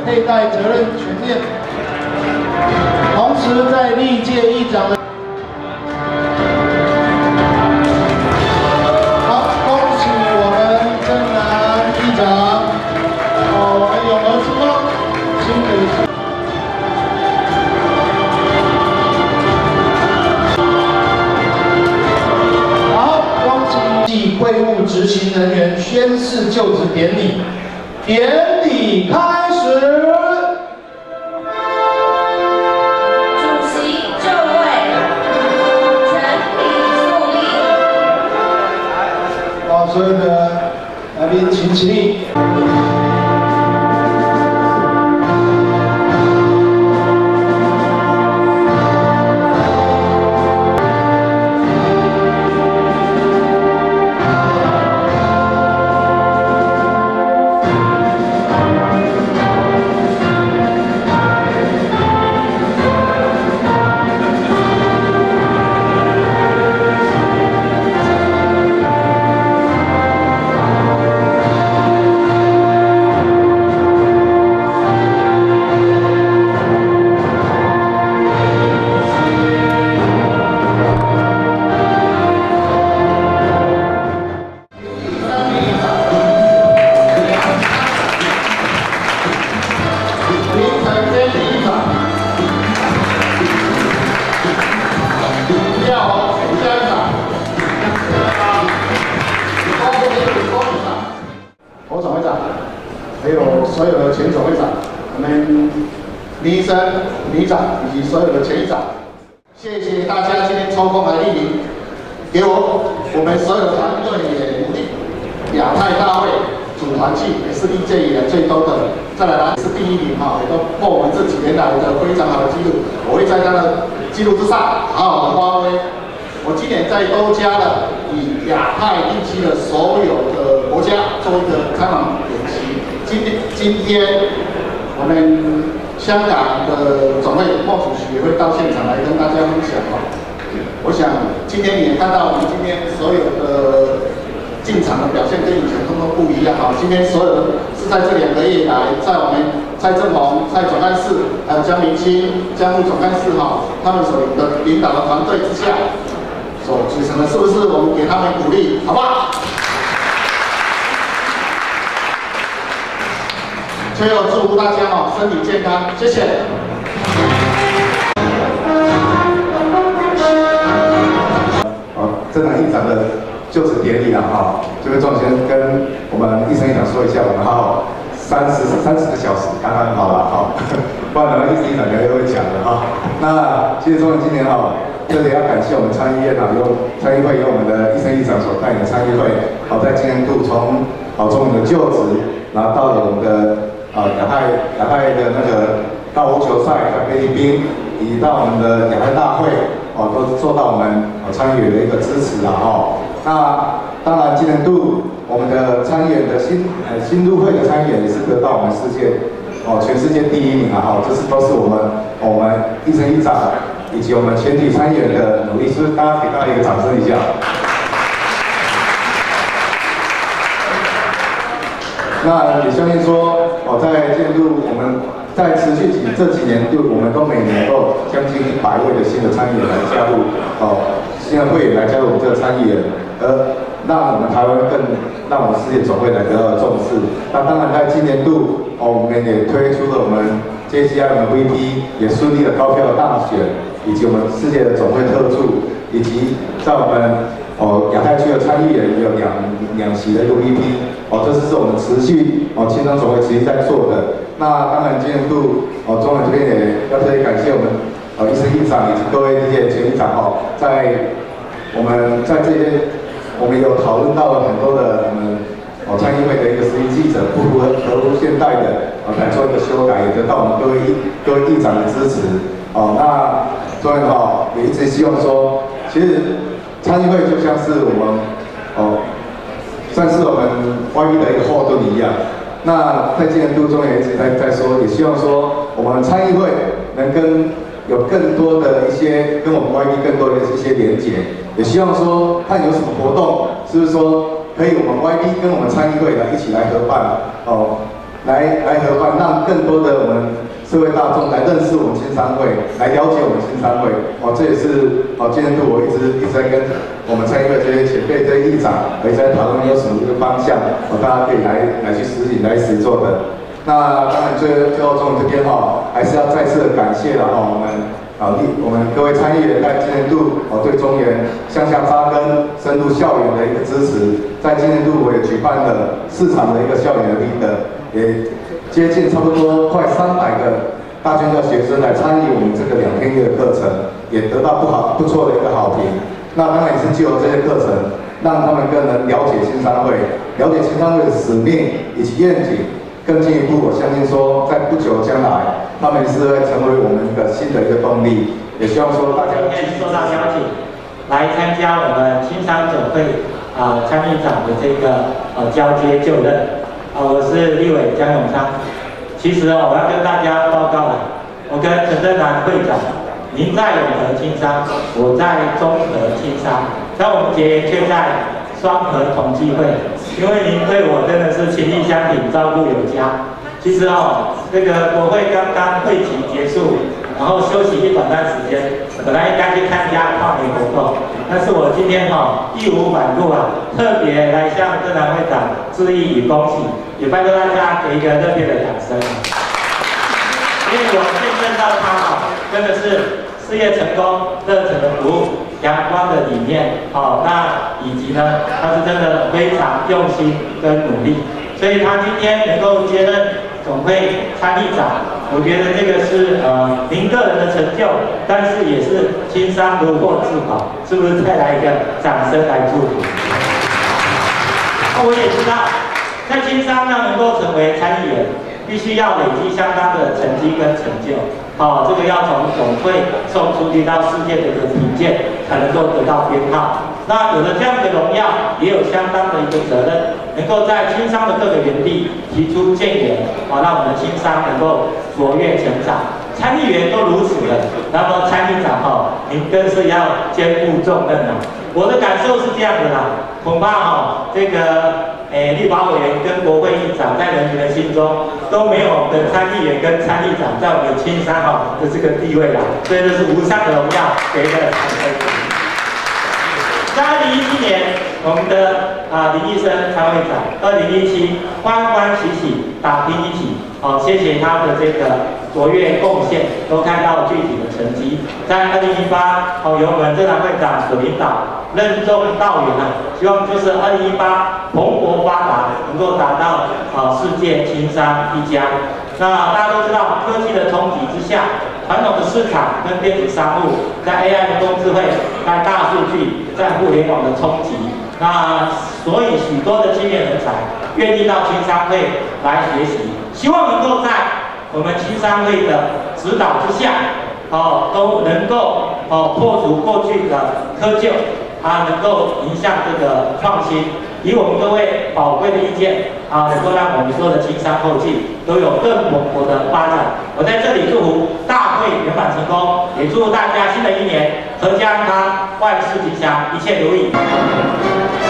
佩戴责任全面。同时，在历届议长的好，恭喜我们郑南议长，我们永和之光新北。 会务执行人员宣誓就职典礼，典礼开始。 主席就位，全体肃立。 好，所有的来宾请起立。 还有所有的前总会长，我们林医生、理事长以及所有的前议长，谢谢大家今天抽空来莅临，给我们所有的团队也鼓励。亚太大会组团庆也是历届以来最多的，再来呢是第1名哈，也都破我们这几年来的非常好的记录。我会在他的记录之上好好的发挥。我今年再多加了以亚太地区的所有的国家做一个开场演习。 今天我们香港的总会莫主席也会到现场来跟大家分享哦。我想今天你也看到，我们今天所有的进场的表现跟以前通通不一样哈。今天所有的是在这2个月来，在我们蔡正宏、蔡总干事还有江明清、江副总干事哈，他们所领导的团队之下。 所组成的，是不是我们给他们鼓励，好不好？最后祝福大家哦，身体健康，谢谢。 好，郑南议长的就职典礼了哈，这边庄先跟我们议生议长说一下，我们还有30个小时，刚刚好了哈，不然的话议生议长又会讲的哈。那谢谢庄今年哈。 这里要感谢我们参议院啊，参议会由我们的议生议长所带领的参议会，在今年度从我们的就职，然后到了我们的亚太的那个到5球赛和菲律宾，以及到我们的亚太大会，都受到我们参议员的一个支持啦那当然今年度我们的参议员的新入会的参议员也是得到我们全世界第1名啊这都是我们议生议长。 以及我们全体参议员的努力，是不是大家给大家一个掌声一下？那也相信说，在进入我们在持续这几年度，我们都每年都将近100位的新的参议员来加入，新的会员来加入我们这个参议员，而让我们台湾让我们世界总会来得到重视。那当然在今年度，我们也推出了我们 JCI MVP 也顺利的高票大选，以及我们世界的总会特助，以及在我们亚太区的参议员也有两席的一个 VP， 这是我们持续青商总会持续在做的。那当然今年度中委这边也要特别感谢我们议生议长以及各位这些前议长在我们在这些我们有讨论到了很多的我们参议会的一个实习记者不符合现代的来做一个修改，也得到我们各位议长的支持。那所以也一直希望说，其实参议会就像是我们算是我们 YB 的一个后盾一样。那在今年度中也一直在说，也希望说我们参议会能有更多的一些跟我们 YB 更多的一些连结，也希望说看有什么活动，是不是说可以我们 YB 跟我们参议会一起来合办来合办，让更多的我们社会大众来认识我们青商会，来了解我们青商会。这也是今年度我一直在跟我们参议会这些前辈、这些议长也在讨论有什么这个方向，大家可以来去实行、来实做的。那当然最后从这边还是要再次的感谢了我们各位参议员在今年度对中原向下扎根、深入校园的一个支持。在今年度我也举办了4场的一个校园的leader，也接近差不多快300个大专校学生来参与我们这个2天的课程，也得到不错的一个好评。那当然也是借由这些课程，让他们更能了解青商会，了解青商会的使命以及愿景。更进一步，我相信说，在不久将来，他们是会成为我们一个新的一个动力。也希望说大家今天受到邀请，来参加我们青商总会参议长的这个交接就任。我是立委江永昌。其实我要跟大家报告了，我跟陈正南会长，您在永和青商，我在中和青商，但我们结缘却在双和同济会。因为您对我真的是情义相挺，照顾有加。其实这个国会刚刚会期结束，然后休息一短段时间，本来应该去参加跨年活动，但是我今天义无反顾特别来向正南会长致意与恭喜，也拜托大家给一个热烈的掌声。因为我见证到他真的是事业成功、热忱的服务、阳光的理念，那以及呢，他是真的非常用心跟努力，所以他今天能够接任总会参议长，我觉得这个是您个人的成就，但是也是青商如获至宝，是不是？再来一个掌声来祝福。我也知道，在青商要能够成为参议员，必须要累积相当的成绩跟成就。这个要从总会送出去到世界的一个评鉴，才能够得到编号。那有了这样的荣耀，也有相当的一个责任，能够在青商的各个园地提出建言，让我们的青商能够卓越成长。参议员都如此了，那么参议长您更是要肩负重任了。我的感受是这样的啦，恐怕这个立法委员跟国会议长在人民的心中都没有跟参议员跟参议长在我们青商的这个地位啦，所以这是无上的荣耀，给一个掌声。在2017年，我们的林义生参会长，2017欢欢喜喜打拼一起，谢谢他的这个卓越贡献，都看到具体的成绩。在2018，由我们正南会长所领导，任重道远希望就是2018蓬勃发达，能够达到世界青商一家。那大家都知道，科技的冲击之下，传统的市场跟电子商务，在 AI 人工智慧、在大数据、在互联网的冲击，那所以许多的青年人才愿意到青商会来学习，希望能够在我们青商会的指导之下，都能够破除过去的窠臼，能够迎向这个创新，以我们各位宝贵的意见能够让我们所有的青商后继都有更蓬勃的发展。我在这里祝福大会圆满成功，也祝大家新的一年阖家安康，万事吉祥，一切如意。